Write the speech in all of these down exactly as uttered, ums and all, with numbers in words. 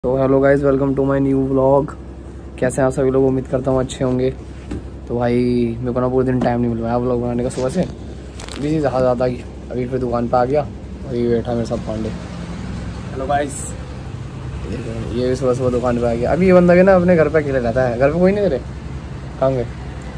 तो hello guys, welcome to my new vlog. कैसे हैं आप सभी लोग? उम्मीद करता हूँ अच्छे होंगे। तो भाई मेरे को ना पूरे दिन टाइम नहीं मिल पाया व्लॉग बनाने का। सुबह से बिजी ज़्यादा ज़्यादा की अभी फिर दुकान पे आ गया। अभी बैठा मेरे साथ पांडे। हेलो गाइस, ये भी सुबह सुबह दुकान पे आ गया। अभी ये बंदा के ना अपने घर पे अकेले रहता है। घर पे कोई नहीं तेरे? कहाँ गए?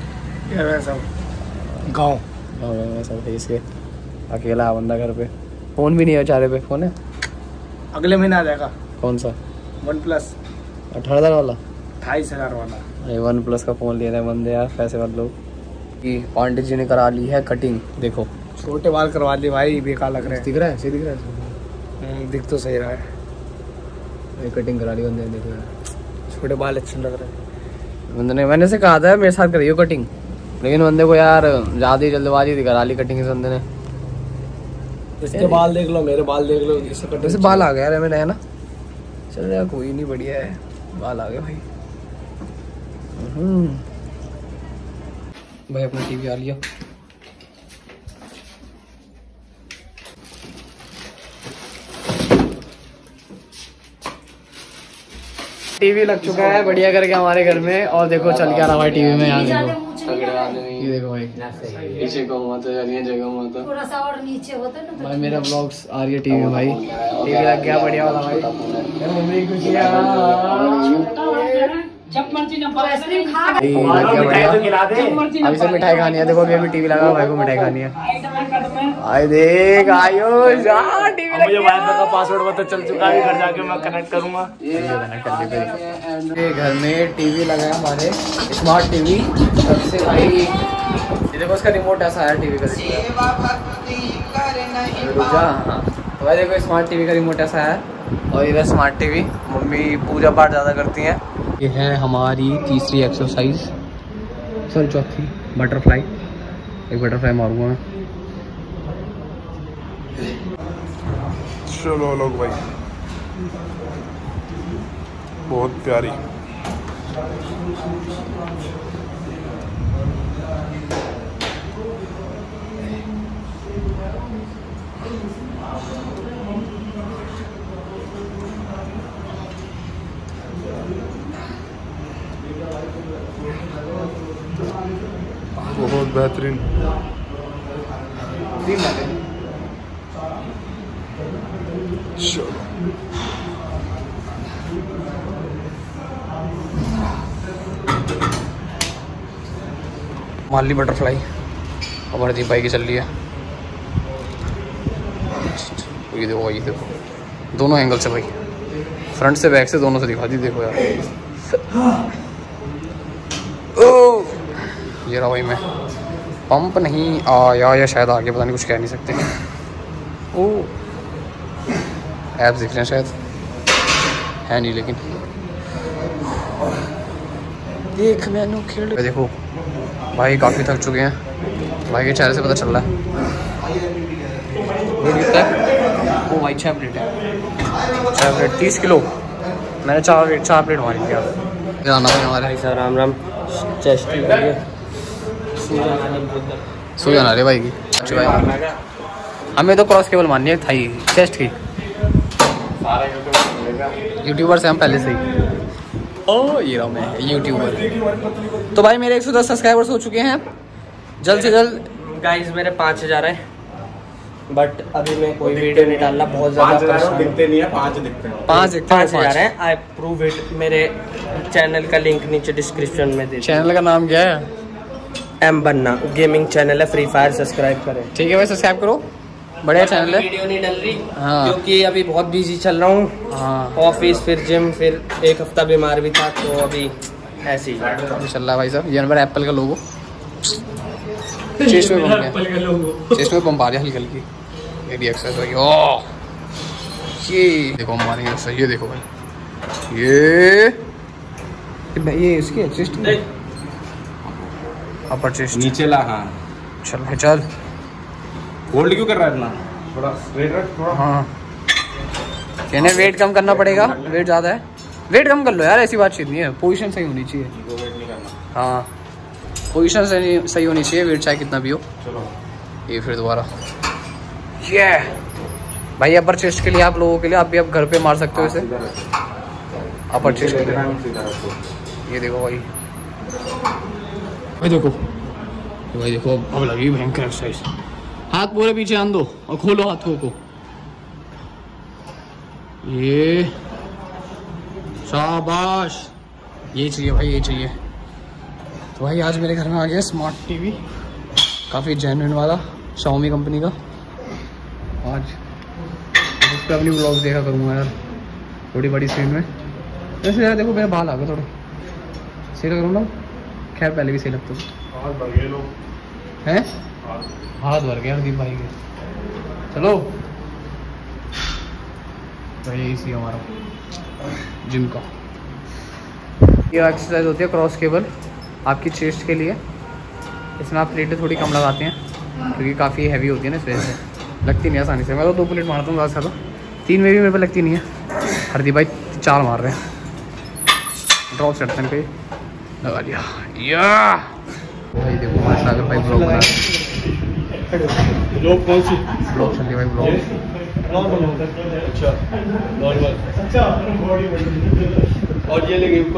गाँव गाँव में सब है इसके। अकेला है बंदा घर पे। फ़ोन भी नहीं है बेचारे पे। फ़ोन है? अगले महीने आ जाएगा। कौन सा? वन प्लस अठारह हज़ार वाला? अट्ठाईस हजार वाला। अरे वन प्लस का फ़ोन ले रहे हैं बंदे यार, पैसे वाले लोग। कि पांडे जी ने करा ली है कटिंग। देखो छोटे बाल करवा लिए भाई, बेकार लग रहे हैं। दिख रहा है? सही दिख रहा है? हम्म, दिख तो सही रहा है। ये कटिंग करा ली बंदे ने। देखो यार छोटे बाल अच्छे लग रहे हैं बंदे ने। मैंने से कहा था मेरे साथ करियो कटिंग, लेकिन बंदे को यार ज़्यादा ही जल्दबाजी थी, करा ली कटिंग इस बंदे ने। इसके बाल देख लो, मेरे बाल देख लो। इससे कटिंग वैसे बाल आ गया यार मैंने, है ना? चल यार कोई नहीं, बढ़िया है। बाल आ गए भाई। हम्म भाई अपना टीवी आ लिया। टीवी लग चुका है बढ़िया करके हमारे घर में। और देखो चल क्या रहा भाई टीवी में। यहाँ देखो ये देखो भाई, नीचे को हुआ तो जगह हुआ तो थोड़ा सा और नीचे होता ना। भाई मेरा ब्लॉग्स आ रही है टीवी में भाई। टीवी लग गया बढ़िया वाला भाई। मम्मी खुशियाँ अभी से मिठाई खानी है। देखो अभी अभी टीवी लगा, भाई को मिठाई खानी है। आए देख आयो टीवी मुझे वाईफाई का पासवर्ड पता चल चुका है। घर जाके मैं कनेक्ट करूंगा। ये घर में टीवी लगा है हमारे, स्मार्ट टीवी सबसे भाई। ये देखो इसका रिमोट ऐसा है टीवी का। हाँ तो भाई देखो स्मार्ट टीवी का रिमोट ऐसा है। और इधर स्मार्ट टीवी। मम्मी पूजा पाठ ज़्यादा करती हैं। ये है हमारी तीसरी एक्सरसाइज, सॉरी चौथी, बटरफ्लाई। एक बटरफ्लाई मारूंगा मैं। चलो लोग भाई, बहुत प्यारी। बहुत बेहतरीन। चलो माली बटरफ्लाई हमारे दीप भाई की चल रही है। ये देखो ये देखो दोनों एंगल से भाई, फ्रंट से बैक से दोनों से दिखा दी। देखो यार ओ ये रहा भाई। मैं पंप नहीं आया या शायद आगे, पता नहीं, कुछ कह नहीं सकते। ओ ऐप्स दिख रहे हैं शायद, है नहीं लेकिन। देख मैनू खेल। देखो भाई काफ़ी थक चुके हैं भाई के चेहरे से पता चल रहा है। वेट कितना है? वो भाई छः प्लेट है। छः प्लेट तीस किलो। मैंने चार प्लेट चार प्लेट मारी थी यार। जाना भाई हमारे सर राम राम। चेस्ट सो जाना रे भाई की। अच्छी भाई हमें तो क्रॉस केबल माननी है थाई चेस्ट की। यूट्यूबर से हम पहले से ही। ओ ये रहा मैं यूट्यूबर। तो भाई मेरे एक सौ दस सब्सक्राइबर्स हो चुके हैं। जल्द से जल्द गाइस मेरे पाँच हजार है, बट अभी मैं कोई वीडियो नहीं डालना। बहुत ज्यादा दिखते नहीं है। पाँच दिखते हैं। पाँच दिखते हैं। पाँच हजार है। I prove it. मेरे चैनल का लिंक नीचे डिस्क्रिप्शन में दे। चैनल का नाम क्या है? एम बन्ना गेमिंग चैनल है। फ्री फायर सब्सक्राइब करें। ठीक है भाई सब्सक्राइब करो, बढ़िया चैनल है। वीडियो नहीं डल रही हाँ। क्योंकि अभी बहुत बिजी चल रहा हूँ। हाँ ऑफिस, फिर जिम, फिर एक हफ्ता बीमार भी था, तो अभी ऐसे ही चल रहा है भाई साहब। ये नंबर एप्पल का लोगो, चेस्ट में पंप, चेस्ट में पंप आ रही है हल्की हल्की। ये भी एक्सरसाइज भाई। ओह ये देखो हमारे यहाँ सही है। देखो भाई ये ये इसकी चेस्ट में अपर चेस्ट नीचे ला। हाँ चल भाई चल। होल्ड क्यों कर रहा है इतना? थोड़ा स्ट्रेट रख थोड़ा। हाँ कहने वेट कम करना पड़ेगा, वेट ज़्यादा है। वेट कम कर लो यार, ऐसी बातचीत नहीं है। पोजीशन सही होनी चाहिए। वेट नहीं करना। हाँ पोजीशन सही सही होनी चाहिए, वेट चाहे कितना भी हो। चलो ये फिर दोबारा ये भाई अपर चेस्ट के लिए आप लोगों के लिए आप भी आप घर पे मार सकते हो इसे। आप परचेज कर लेना। ये देखो भाई, भाई देखो भाई देखो अब लगी भयंकर एक्सरसाइज। हाथ पूरे पीछे आन दो और खोलो हाथों को। ये शाबाश, ये चाहिए भाई, ये चाहिए। तो भाई आज मेरे घर में आ गया स्मार्ट टीवी, काफ़ी जेन्युइन वाला, शाओमी कंपनी का। आज उस पर अपनी व्लॉग्स देखा करूँगा यार, थोड़ी बड़ी स्क्रीन में। वैसे यार देखो मेरे बाल आ गए थोड़े, सही लग रहा हूँ ना? खैर पहले भी सही लगता है। हाथ भर गया हरदीप भाई के। चलो भाई, इसी हमारा जिम का ये एक्सरसाइज होती है क्रॉस केबल, आपकी चेस्ट के लिए। इसमें आप प्लेटें थोड़ी कम लगाते हैं क्योंकि काफ़ी हैवी होती है ना, इस वजह से लगती नहीं आसानी से। मैं तो दो प्लेट मारता हूँ ज़्यादा से ज़्यादा, तीन में भी मेरे पे लगती नहीं है। हरदीप भाई चार मार रहे हैं, ड्रॉप चढ़ते हैं कहीं, लगा लिया। या भाई देखो हमारे सागर भाई ब्लॉग बना रहे हैं। ब्लॉग कौन सी? ब्लॉग चल रही भाई, ब्लॉग। अच्छा अच्छा। और ये लेंगे ऊपर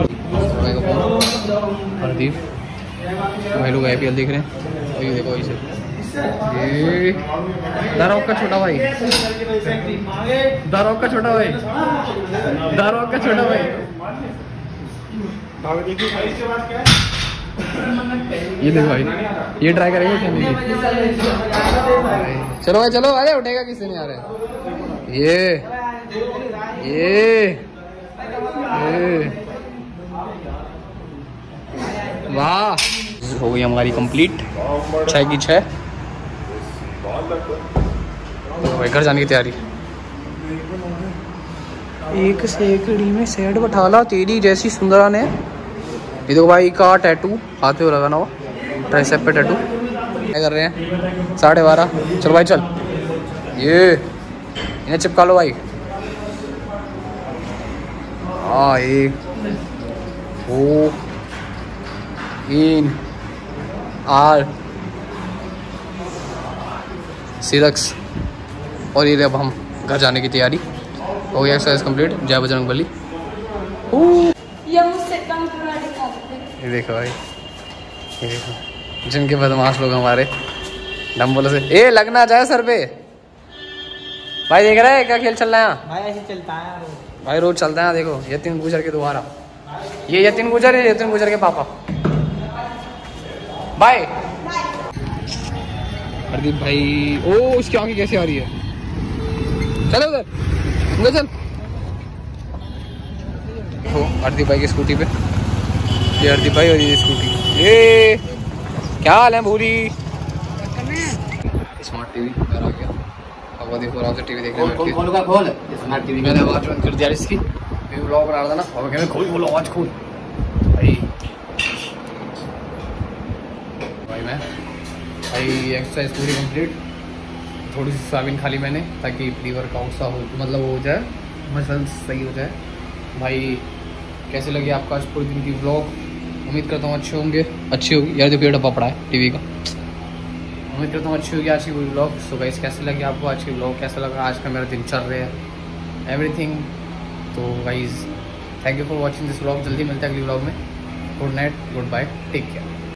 हरदीप भाई लोग आई पी एल देख रहे हैं। और ये देखो इसे, ये दारोक का छोटा भाई, दारोक का छोटा भाई, दारोक का छोटा भाई। ये देखो भाई, ये ट्राई करेंगे क्या? नहीं चलो भाई चलो, अरे उठेगा किसी नहीं आ रहा है। ये ये ये वाह, हो गई हमारी कंप्लीट, छः की छः। तो भाई घर जाने की तैयारी। एक सेकड़ी में सेट बैठाला तेरी जैसी सुंदरा ने। ये देखो भाई का टैटू हाथ पे लगाना हुआ, ट्राइसेप पे टैटू। क्या कर रहे हैं? साढ़े बारह। चलो भाई चल, ये इन्हें चिपका लो भाई। हाँ, एक दो तीन आर सिरक्स। और ये अब हम घर जाने की तैयारी हो गई। Exercise complete. जय बजरंग बली। ये देखो भाई, ये देखो जिनके बदमाश लोग हमारे डम्बलों से ए लगना चाहे सर पे। भाई देख रहे हैं क्या खेल चल रहा है यहाँ? भाई ऐसे चलता है भाई, रोज चलता है। देखो यतीन गुजर के दोबारा, ये यतीन गुजर है, यतीन गुजर के पापा। बाय हरदीप भाई। ओ उसकी आंखें कैसे आ रही है? चलो उधर उधर चल। हो हरदीप भाई की स्कूटी पे, ये हरदीप भाई और ये स्कूटी। ये क्या हाल है भूरी? स्मार्ट टीवी घर आ गया। अब वो देखो रात से टीवी देख रहे हैं। खोल का खोल स्मार्ट टीवी। मैंने आवाज बंद कर दिया इसकी, व्लॉग बना रहा था ना। और कहने खोल खोलो आवाज खोल भाई। भाई मैं भाई एक्सरसाइज पूरी कंप्लीट। थोड़ी सी सोयाबीन खा ली मैंने ताकि प्री वर्कआउट सा हो, मतलब वो हो जाए, मसल्स सही हो जाए। भाई कैसे लगे आपका आज पूरे दिन की व्लॉग? उम्मीद करता हूँ अच्छे होंगे, अच्छी होगी। यार देखो ये डब्बा पड़ा है टीवी का। उम्मीद करता हूँ अच्छी होगी आज की पूरी व्लॉग। सो गाइस कैसे लगे आपको आज की व्लॉग? कैसा लगा आज का मेरा दिन चल रहा है, एवरीथिंग। तो guys thank you for watching this vlog. जल्दी मिलते हैं अगली व्लॉग में। Good night, goodbye, take care.